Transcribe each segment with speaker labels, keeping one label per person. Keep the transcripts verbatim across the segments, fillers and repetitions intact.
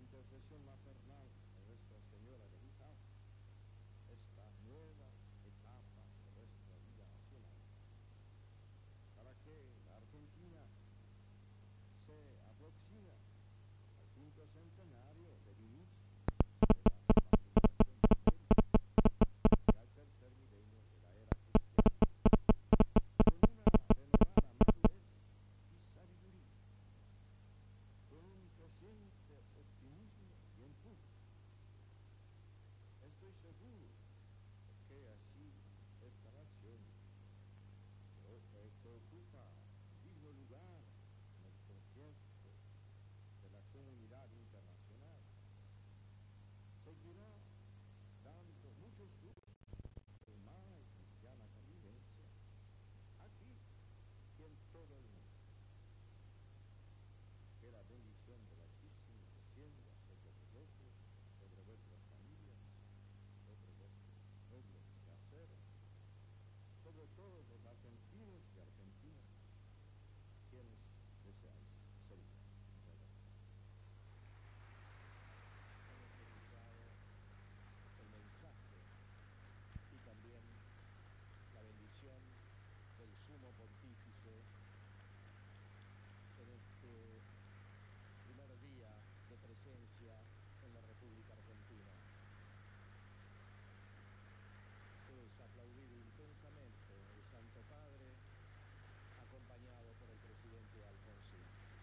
Speaker 1: intercesión maternal de Nuestra Señora de Luján, esta nueva etapa de nuestra vida nacional, para que la Argentina se aproxime al quinto centenario del inicio de la evangelización de América y al tercer milenio de la era cristiana, con una renovada madurez y sabiduría, con un creciente optimismo y empuje. Estoy seguro que así esta nación, que, que ocupa un digno lugar en el concierto de la comunidad internacional, seguirá dando muchos frutos de humana y cristiana convivencia aquí y en todo el mundo. Que la bendición del Altísimo descienda sobre vosotros, sobre vuestras familias, sobre vuestros nobles quehaceres, sobre todos los argentinos y argentinas, quienes deseáis servir. Muchas gracias.
Speaker 2: Hemos escuchado el mensaje y también la bendición del Sumo Pontífice en este primer día de presencia en la República Argentina. Es aplaudido intensamente el Santo Padre, acompañado por el presidente Alfonsín.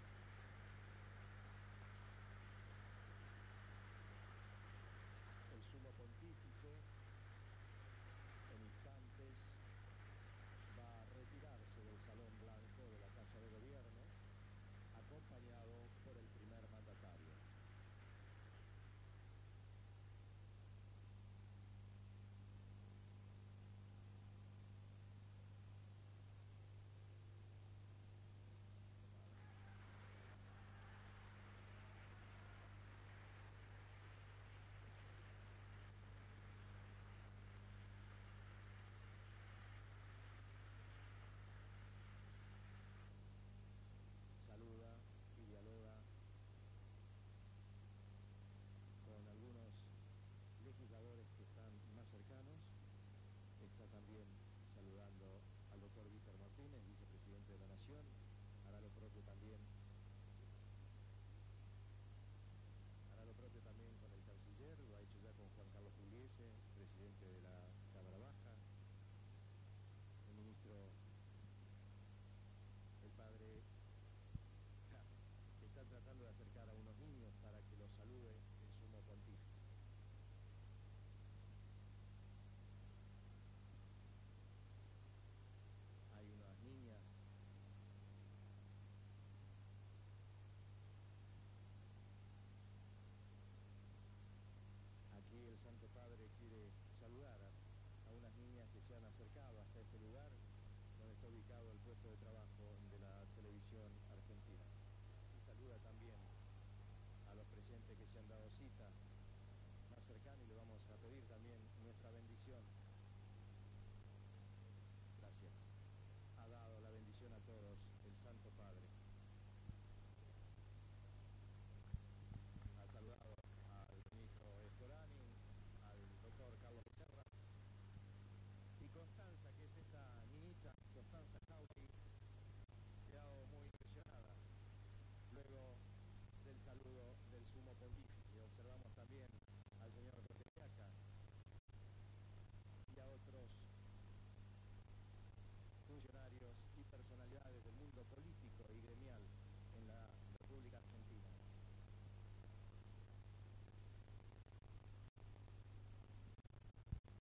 Speaker 2: El Sumo Pontífice, en instantes, va a retirarse del Salón Blanco de la Casa de Gobierno, acompañado por el primer mandatario. Saluda y dialoga con algunos legisladores que están más cercanos. Está también saludando al doctor Víctor Martínez, vicepresidente de la Nación. Hará lo propio también hará lo propio también con el canciller, lo ha hecho ya con Juan Carlos Pugliese, presidente de la Cámara Baja. El ministro, el padre, está tratando de acercar a unos niños para que los salude el Sumo Pontífice. Hay unas niñas aquí. El Santo Padre quiere saludar a, a unas niñas que se han acercado hasta este lugar donde está ubicado el puesto de trabajo de la televisión argentina. Y saluda también a los presentes que se han dado cita más cercano, y le vamos a pedir también